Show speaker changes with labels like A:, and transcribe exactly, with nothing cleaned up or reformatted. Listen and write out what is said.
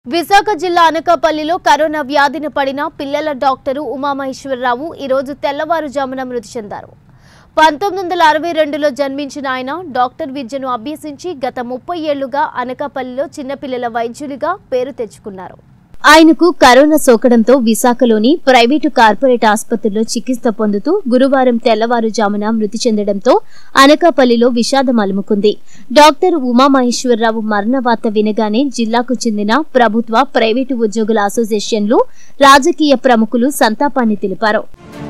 A: విశాఖ జిల్లా అనకాపల్లిలో కరోనా వ్యాధిన పడిన పిల్లల డాక్టరు ఉమామహేశ్వరరావు ఈ రోజు తెల్లవారుజామున మృతి చెందారు. పంతొమ్మిది వందల అరవై రెండులో జన్మించిన ఆయన డాక్టర్ విద్యను అభ్యసించి గత ముప్పై ఏళ్లుగా అనకాపల్లిలో చిన్నపిల్లల వైద్యులుగా పేరు తెచ్చుకున్నారు. ఆయనకు కరోనా సోకడంతో విశాఖలోని ప్రైవేటు కార్పొరేట్ ఆసుపత్రిలో చికిత్స పొందుతూ గురువారం తెల్లవారుజామున మృతి చెందడంతో అనకాపల్లిలో విషాదం అలుముకుంది. డాక్టర్ ఉమామహేశ్వరరావు మరణ వార్త వినగానే జిల్లాకు చెందిన ప్రభుత్వ, ప్రైవేటు ఉద్యోగుల అసోసియేషన్లు, రాజకీయ ప్రముఖులు సంతాపాన్ని తెలిపారు.